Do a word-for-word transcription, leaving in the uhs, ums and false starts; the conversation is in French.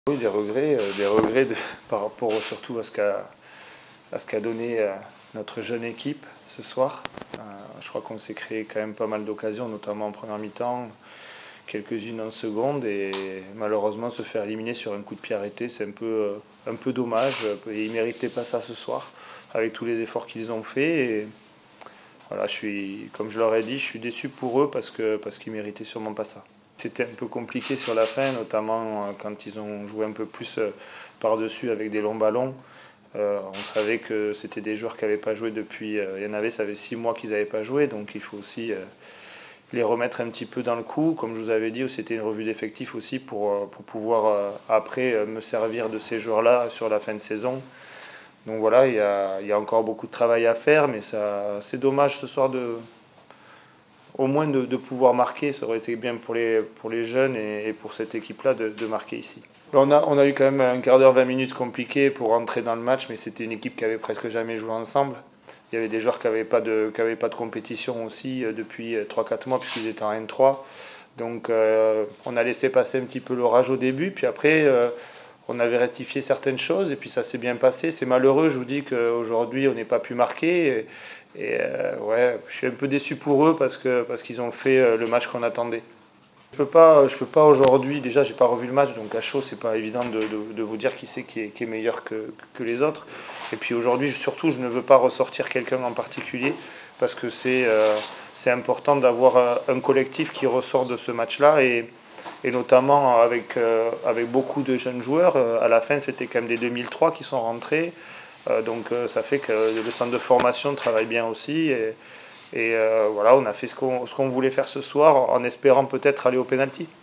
Oui, des regrets, euh, des regrets de, par rapport surtout à ce qu'a à ce qu'a donné euh, notre jeune équipe ce soir. Euh, je crois qu'on s'est créé quand même pas mal d'occasions, notamment en première mi-temps, quelques-unes en seconde, et malheureusement se faire éliminer sur un coup de pied arrêté, c'est un peu, euh, un peu dommage. Et ils ne méritaient pas ça ce soir, avec tous les efforts qu'ils ont fait. Et voilà, je suis, comme je leur ai dit, je suis déçu pour eux parce que parce qu'ils méritaient sûrement pas ça. C'était un peu compliqué sur la fin, notamment euh, quand ils ont joué un peu plus euh, par-dessus avec des longs ballons. Euh, on savait que c'était des joueurs qui n'avaient pas joué depuis. Euh, il y en avait, ça fait six mois qu'ils n'avaient pas joué, donc il faut aussi euh, les remettre un petit peu dans le coup. Comme je vous avais dit, c'était une revue d'effectifs aussi pour, euh, pour pouvoir euh, après euh, me servir de ces joueurs-là sur la fin de saison. Donc voilà, il y a, il y a encore beaucoup de travail à faire, mais ça, c'est dommage ce soir de, au moins de, de pouvoir marquer. Ça aurait été bien pour les, pour les jeunes et, et pour cette équipe-là de, de marquer ici. On a, on a eu quand même un quart d'heure, vingt minutes compliqué pour rentrer dans le match, mais c'était une équipe qui avait presque jamais joué ensemble. Il y avait des joueurs qui n'avaient pas, pas de compétition aussi euh, depuis trois quatre mois, puisqu'ils étaient en N trois. Donc euh, on a laissé passer un petit peu l'orage au début, puis après euh, on avait rectifié certaines choses, et puis ça s'est bien passé. C'est malheureux, je vous dis qu'aujourd'hui on n'ait pas pu marquer. Et, et euh, ouais, je suis un peu déçu pour eux parce que, parce qu'ils ont fait euh, le match qu'on attendait. Je peux pas, je peux pas aujourd'hui, déjà j'ai pas revu le match, donc à chaud c'est pas évident de, de, de vous dire qui c'est qui est, qui est meilleur que, que les autres. Et puis aujourd'hui surtout je ne veux pas ressortir quelqu'un en particulier parce que c'est euh, c'est important d'avoir un collectif qui ressort de ce match-là, et, et notamment avec, euh, avec beaucoup de jeunes joueurs. À la fin c'était quand même des deux mille trois qui sont rentrés, euh, donc euh, ça fait que le centre de formation travaille bien aussi. Et, Et euh, voilà, on a fait ce qu'on ce qu'on voulait faire ce soir en espérant peut-être aller au pénalty.